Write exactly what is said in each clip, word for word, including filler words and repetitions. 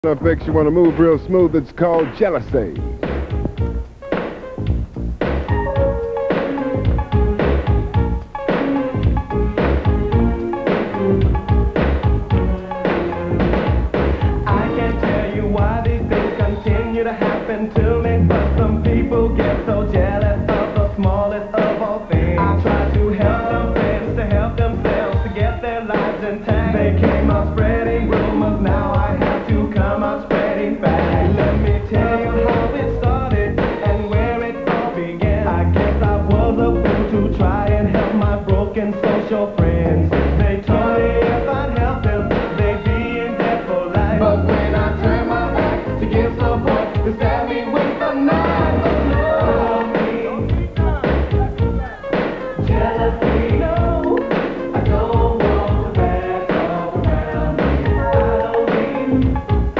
Effects you want to move real smooth, it's called jealousy. I can't tell you why these things continue to happen to me, but some people get so jealous of the smallest of all things. I try to help them friends to help themselves to get their lives intact. They came out spreading rumors, now I have to come out spreading facts. Let me tell you how it started and where it all began. I guess I was a fool to try and help my broken social friends. They told me if I'd help them, they'd be in debt for life. But when I turned my back to give support, they stabbed me with a knife. Jealousy, no, I don't want the bad talk around me. I don't mean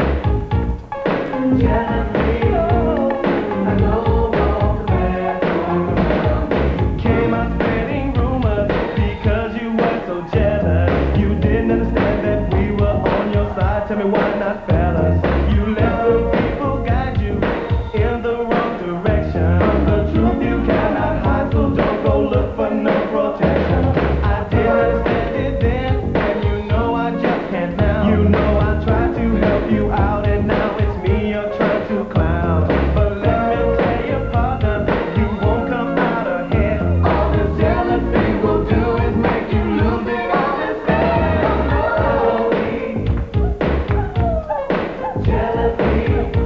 jealousy, no, I don't want the bad talk around me. Came out spreading rumors because you were so jealous. You didn't understand that we were on your side. Tell me why not, fellas? You let some people guide you in the wrong direction. From the truth you cannot hide, so don't go look for no protection. I didn't understand it then, and you know I just can't now. You know I tried to help you out, and now it's me you're trying to clown. But let me tell you, partner, you won't come out ahead. All this jealousy will do is make you lose it all instead. Jealousy.